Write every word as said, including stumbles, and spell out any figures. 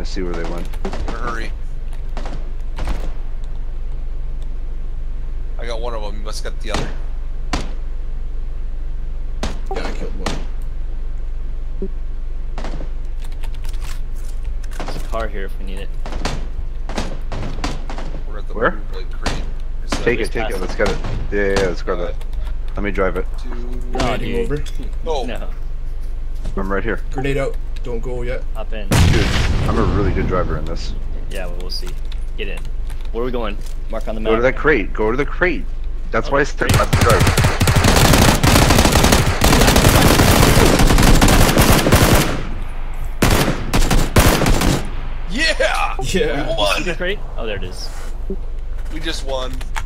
see where they went. Hurry. I got one of them. You must get the other. Yeah, I killed one. There's a car here if we need it. We're at the Where? blue light crate. Is that- Take it, take it. Let's get it. Yeah, yeah, yeah let's grab that. Let me drive it. Two. No, Grenading dude. over. Oh. No. I'm right here. Grenade out. Don't go yet. Hop in. Dude, I'm a really good driver in this. Yeah, well, we'll see. Get in. Where are we going? Mark on the map. Go to that crate. Go to the crate. That's Oh, why I the said crate. not to drive. Yeah! Yeah. We won! See the crate? Oh, there it is. We just won.